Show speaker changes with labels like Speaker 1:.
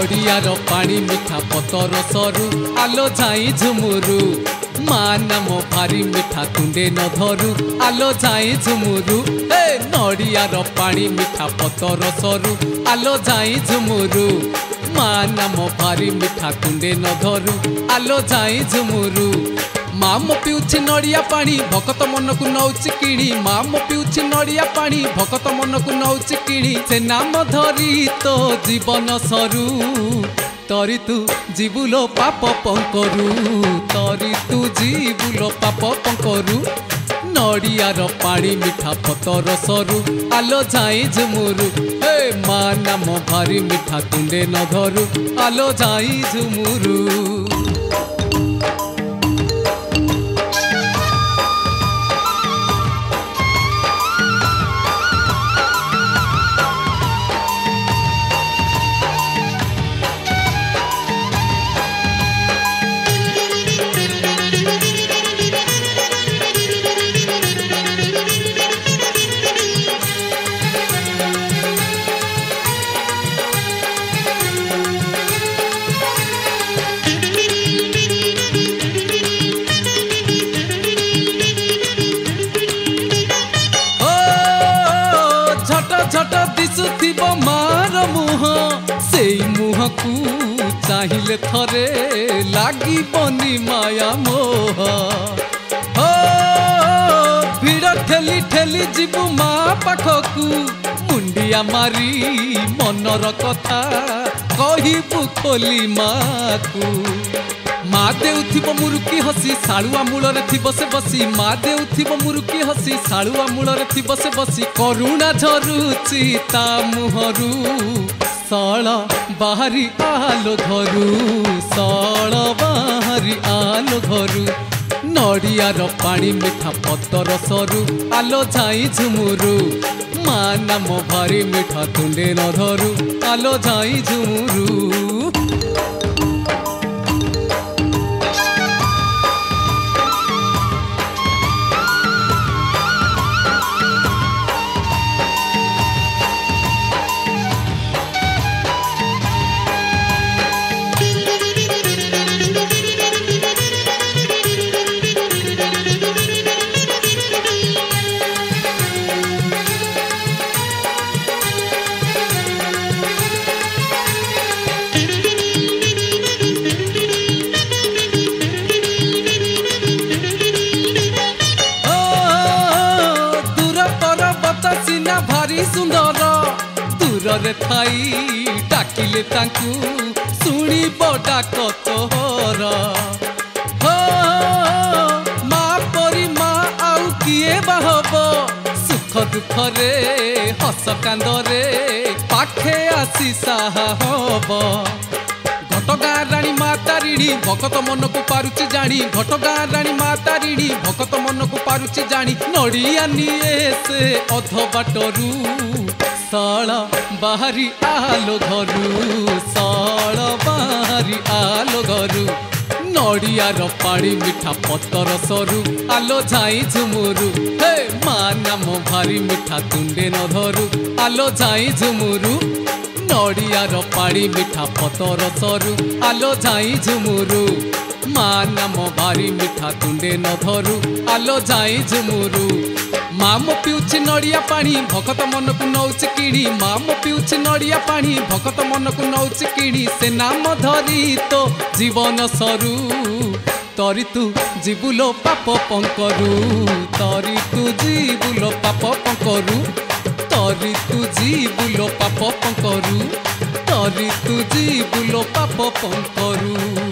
Speaker 1: नड़ियार पानी मिठा पतर सरू आलो जाई झुमुरू माँ नाम भारी मिठा तुंडे न धरू आलो जाई झुमुरू नड़ियार पानी मिठा पतर सरू आलो जाई झुमुरू माँ नाम भारी मिठा तुंडे न धरू आलो जाई झुमुरू माँ मो पिउछि नड़िया पानी भकत मन को नौछि किणी माँ मो पिउछि नड़िया पानी भकत मन को नौछि किणी से नाम धरी तो जीवन सरू तरी तू जीवुलो पाप पंकरू तरी तू जीवुलो पाप पंकरू नड़ियार पानी मिठा पतर सरू आलो जाई झुमुरू माँ नाम भारी मिठा तुंडे न धरू आलो जाई झुमुरू। झट दिशुथिब मार मुह से मुह को चाहिए थरे लागी बनी माया मोह हो भीड़ ठेली ठेली जीवु माँ पाखकू मुंडिया मारी मनर कथा कहबू खोली माँ को माँ देउथिब मुरुकी हसी सालुआ मूलरे थिब से बसी माँ देउथिब मुरुकी हसी सालुआ मूलरे थिब से बसी करुणा झरुची ता मुहरु साल बाहरी आलो घरू साल बाहरी आलो घरू नड़ियार पानी मिठा पतर सरू आलो जाई झुमुरू माँ नाम भारी मिठा तुंडे न धरू आलो जाई झुमुरू। भारी सुंदर दूर रे थाई डाकिले तांकू सुनी बड़ा कतोहर हो माँ परी माँ आउ किए बाहब सुख दुख रे हस कांदरे पाखे आसी साहा हब घटगाँ राणी माँ तारिणी भकत मन को पारुची जानी घटगाँ राणी माँ तारिणी भकत मन को पारुची जानी नड़िया निए से अध बाटरू साल बाहरी आलो घरू साल बाहरी आलो घरू नड़ियार पानी मिठा पतर सरू आलो जाई झुमुरू माँ नाम भारी मिठा तुंडे न धरू आलो जाई झुमुरू नड़ियार पानी मिठा पतर सरू आलो जाई झुमुरू माँ नाम भारी मिठा तुंडे न धरू आलो जाई झुमुरू माँ मो पिउछि नड़िया पानी भकत मन को नौछि किणी माँ मो पिउछि नड़िया पानी भकत मन को नौछि किणी से नाम धरी तो जीवन सरू तरी तू जीवुलो पाप पंकरू तरी तू जीवुलो पाप पंकरू तरी तू जीवुलो पाप पंकरू तरी तू जीवुलो पाप पंकरू।